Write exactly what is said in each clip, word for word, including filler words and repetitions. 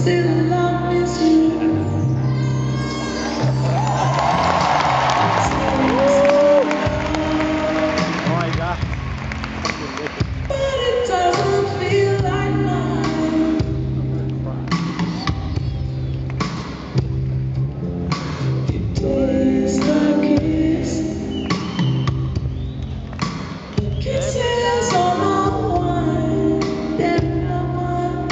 still love is you. Oh my God. But it doesn't feel like mine. It tastes like kiss. Kisses on my wine. They're not mine.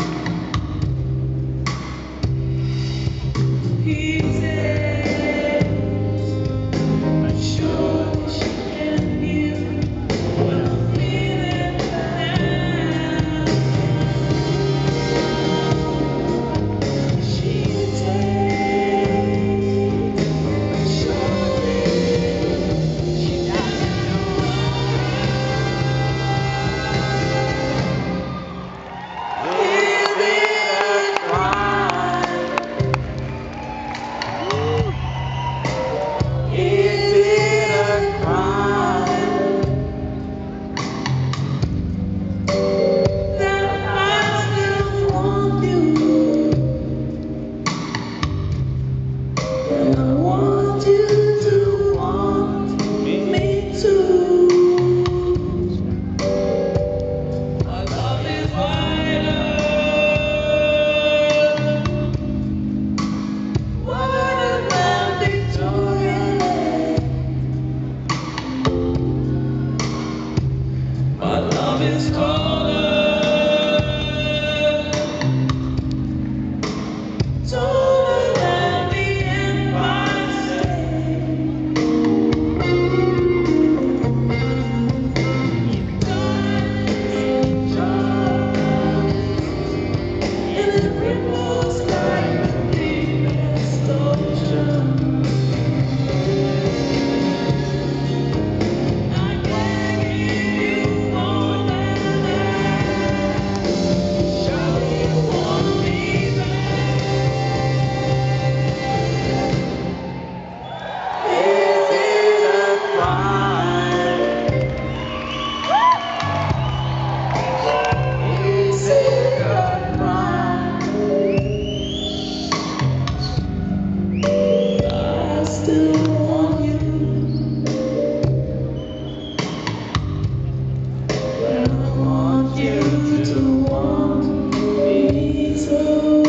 He said, I'm sure she can hear what I'm feeling now. She takes, surely she doesn't know. Is it a crime? Is it a crime that I still want you, and I want you to want me too? My love is wider, wider than Victoria Lake. My love is colder, taller than the Empire State. Diamonds, stars, and it ripples like the deepest ocean. I can't give you more than that. Surely you want me back. Is it a crime? Is it a crime? I still want you, and I want you to want me too.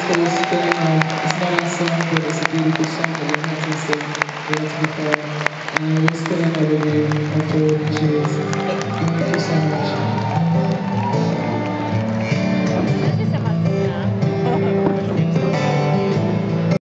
first thing. Um, it's not our song, but it's a beautiful song that we had to sing. We had to perform. And we're still in love with you. I appreciate